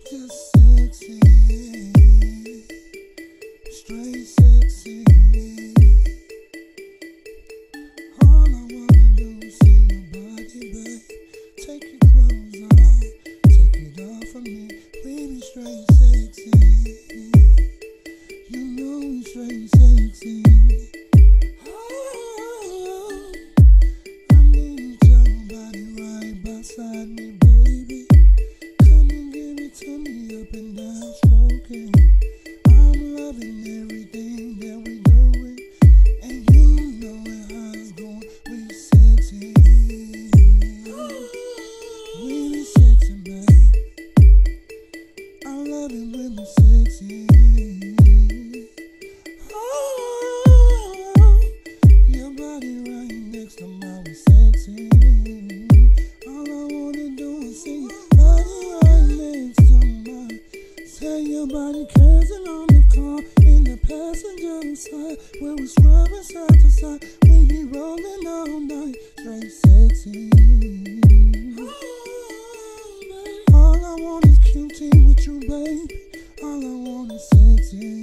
Just sexy, straight sexy. All I wanna do is see your body, babe. Take your clothes off, take it off of me. We be straight sexy. You know we straight sexy. Oh, I need your body right beside me, baby. Come and give it to me up and down, stroking. I'm loving everything that we doing, and you know how it's going. We sexy. We be sexy, babe. I love it when we sexy. Oh, your body right next to mine, we sexy. All I wanna do is see your body right next to mine. Say your body cursing on the car in the passenger side, where we scrubbing side to side. We be rolling all night, straight sexy. All I want is cutie with you, baby. All I want is sexy.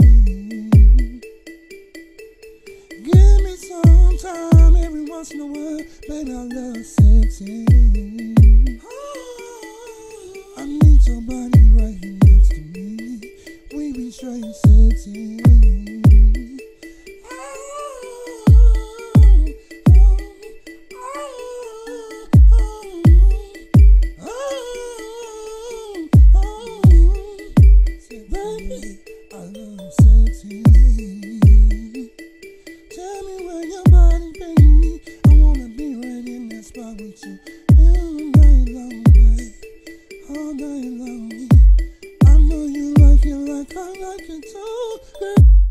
Give me some time every once in a while, baby, I love sexy. I need your body right here next to me. We be straight sexy. Baby, I love sexy. Tell me where your body be. I wanna be right in that spot with you all night long, babe. All night long. I know you like it like I like it too, girl.